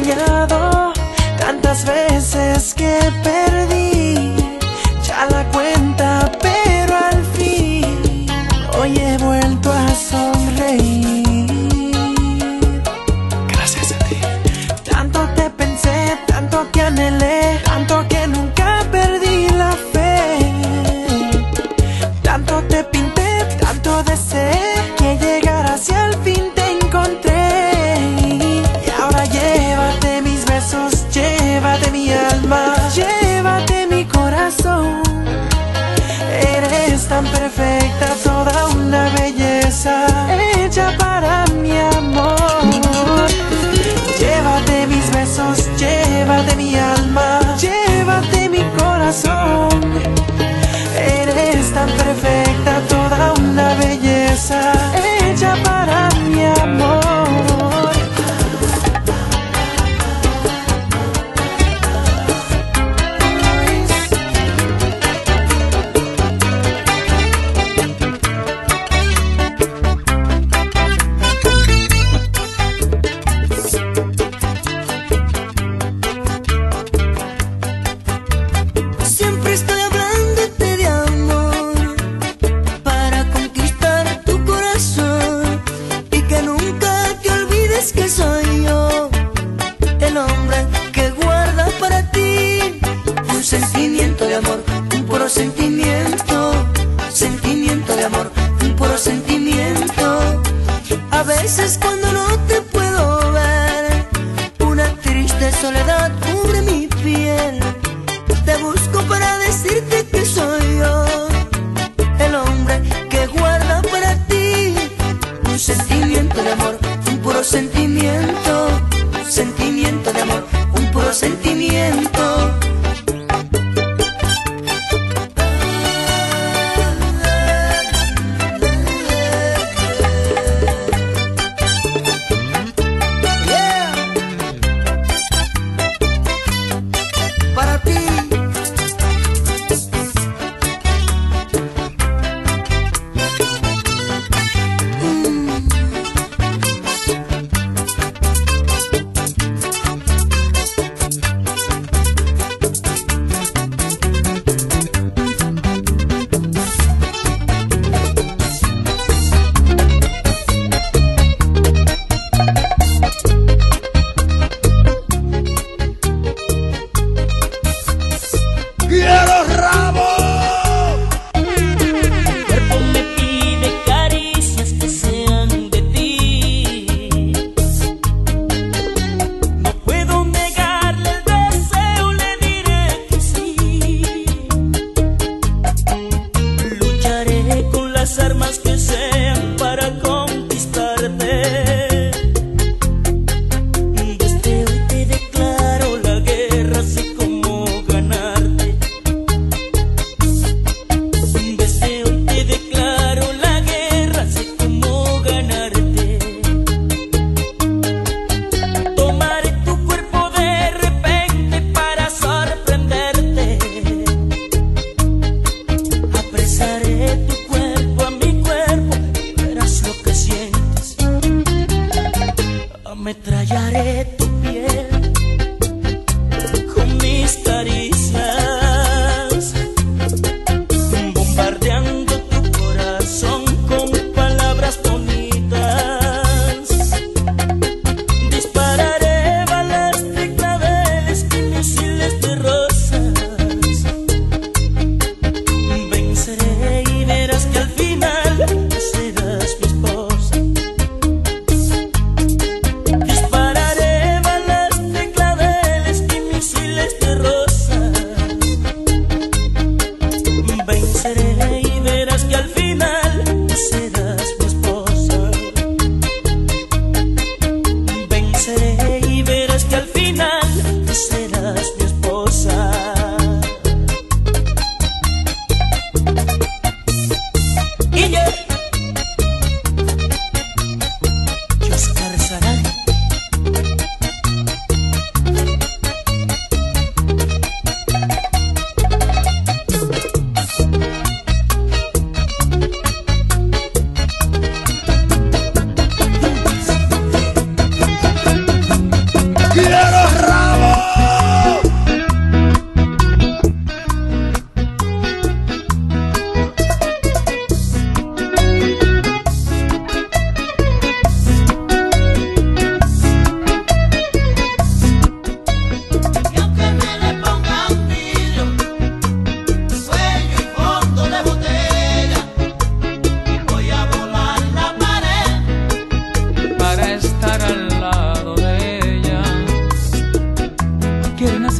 fallado, tantas veces que perdí ya la cuenta, pero al fin hoy he vuelto a sonreír. Gracias a ti. Tanto te pensé, tanto te anhelé, tanto que nunca perdí la fe. Tanto te pinté, tanto deseé que llegaras y al fin te encontré. Y ahora llévate mis besos, llévate mi alma, llévate mi corazón. Eres tan perfecta, toda una belleza hecha para mi amor. Llévate mis besos, llévate mi alma, llévate mi corazón. Eres tan perfecta, toda una belleza hecha para mi amor. Siempre estoy hablándote de amor para conquistar tu corazón y que nunca te olvides que soy yo el hombre que guarda para ti un sentimiento de amor, un puro sentimiento, sentimiento de amor, un puro sentimiento. A veces cuando no te puedo ver, una triste soledad cubre mi piel. Te busco para decirte que soy yo el hombre que guarda para ti un sentimiento de amor, un puro sentimiento, sentimiento de amor, un puro sentimiento. Yeah. Para ti. ¡Quiero rabo! Mi cuerpo me pide caricias que sean de ti. No puedo negarle el deseo, le diré que sí. Lucharé con las armas que sean para conquistarte. Desde hoy te declaro la guerra, sé cómo ganarte. Desde hoy te declaro la guerra, sé cómo ganarte. Tomaré tu cuerpo de repente para sorprenderte. Apresaré tu cuerpo a mi cuerpo y verás lo que sientes. Ametrallaré tu piel con mis caricias, bombardeando tu corazón con palabras bonitas. Dispararé balas de claveles y misiles de rosas. Venceré y verás que al final serás mi esposa. Dispararé balas de claveles y misiles de rosas. Venceré y verás que al final serás mi esposa. Venceré y verás que al final serás mi esposa. Y yo, Oscar Sarán. ¡Quiero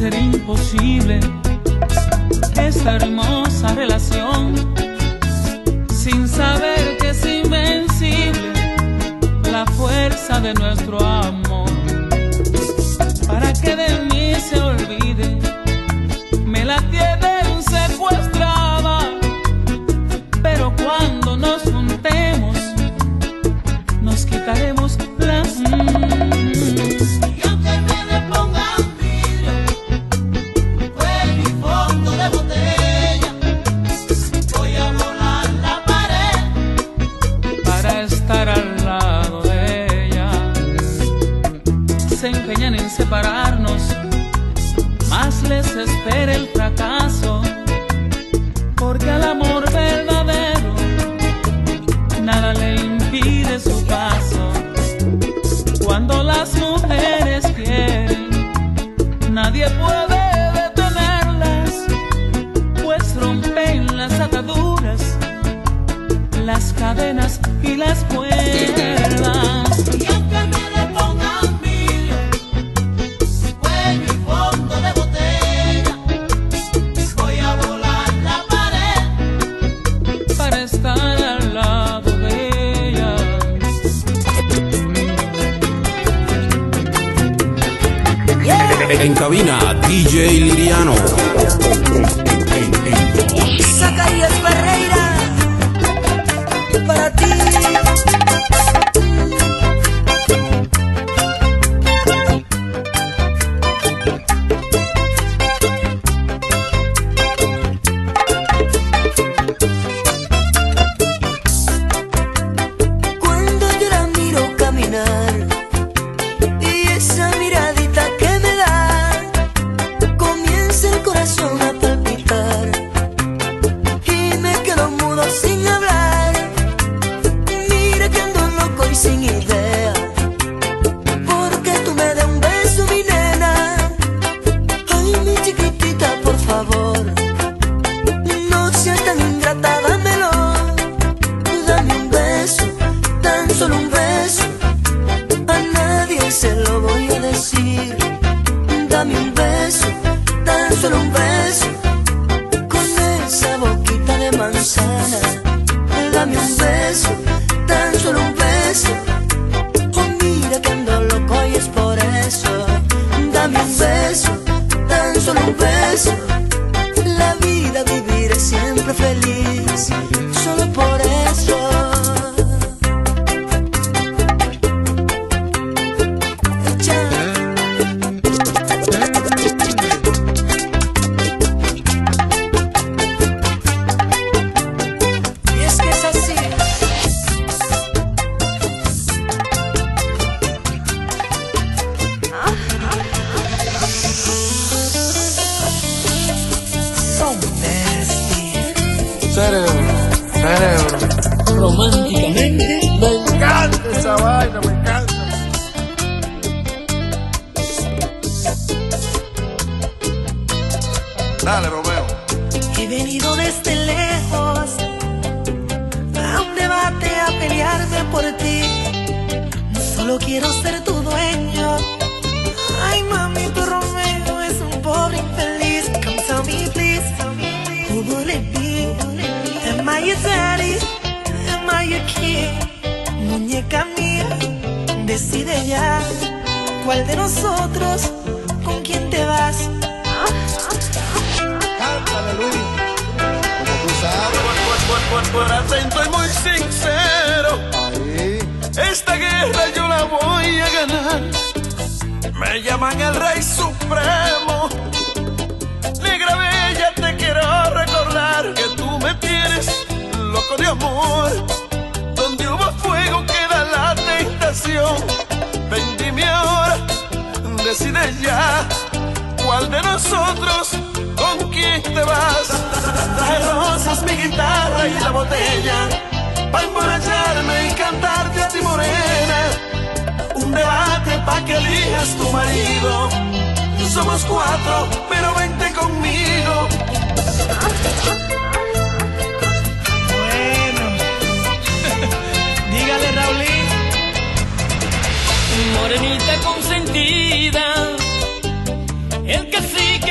ser imposible esta hermosa relación, sin saber que es invencible la fuerza de nuestro amor. Para que de mí se olvide, me la tienen secuestrada, pero cuando nos juntemos nos quitaremos las en separarnos, más les espera el fracaso, porque al amor verdadero nada le impide su paso. Cuando las mujeres quieren, nadie puede detenerlas, pues rompen las ataduras, las cadenas y las cuerdas. En cabina, DJ Liriano. Zacarías Ferreira, para ti. Cuando yo la miro caminar y esa miradita que me da, comienza el corazón a palpitar y me quedo mudo sin hablar. Mira que ando loco y sin idea, porque tú me das un beso, mi nena. Ay, mi chiquitita, por favor, no seas tan ingrata, dámelo. Dame un beso, tan solo un beso, a nadie se lo voy a decir. Dame un beso, tan solo un beso, con esa boquita de manzana. Dame un beso, tan solo un beso, oh mira que ando loco y es por eso. Dame un beso, tan solo un beso, la vida viviré siempre feliz, solo por eso. Cerebro. Románticamente. Me encanta esa vaina, me encanta. Dale, Romeo. He venido desde lejos a un debate a pelearme por ti. No solo quiero ser tu dueño. Ay, mami, tu Romeo es un pobre infeliz. Come tell me please, who will it be? Am I your daddy? Am I your king? Muñeca mía, decide ya cuál de nosotros, con quién te vas. Cántale, Luis. Como tú sabes. Por atento y muy sincero, Ahí. esta guerra yo la voy a ganar. Me llaman el Rey Supremo. Negra bella, te quiero recordar que tú me tienes loco de amor. Donde hubo fuego queda la tentación. Ven, dime ahora, decide ya cuál de nosotros, con quién te vas. Traje rosas, mi guitarra y la botella, pa' emborracharme y cantarte a ti, morena. Un debate pa' que elijas tu marido. Somos 4, pero vente conmigo. Bueno, dígale, Raulín. Morenita consentida, el cacique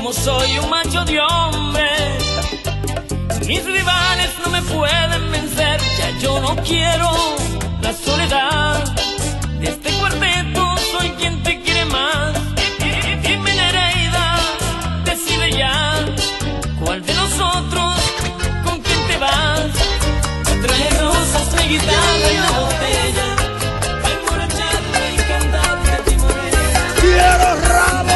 como soy un macho de hombre. Mis rivales no me pueden vencer, ya yo no quiero la soledad. De este cuarteto soy quien te quiere más. Dime Nereida, decide ya, ¿cuál de nosotros, con quién te vas? Trae rosas, trae guitarra y una botella, para emborracharme y cantarte a ti morena. ¡Quiero rabo!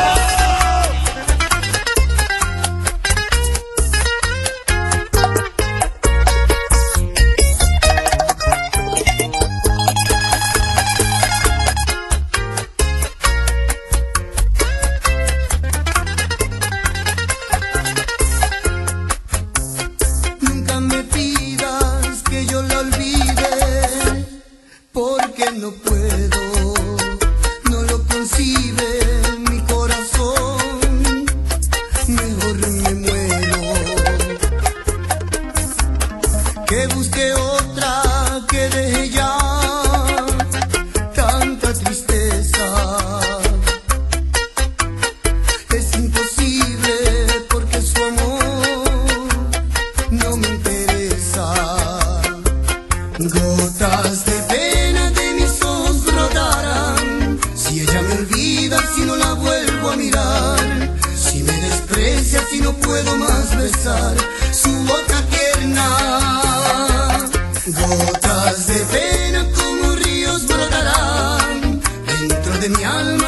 Nunca me pidas que yo la olvide, porque no puedo, no lo concibe mi corazón, mejor me muero. Que busque otra, que deje ya tanta tristeza. Es imposible porque su amor no me interesa. Gotas de pena de mis ojos brotarán si ella me olvida, si no la vuelvo a mirar, si me desprecia, si no puedo más besar su boca tierna. Gotas de pena como ríos brotarán dentro de mi alma.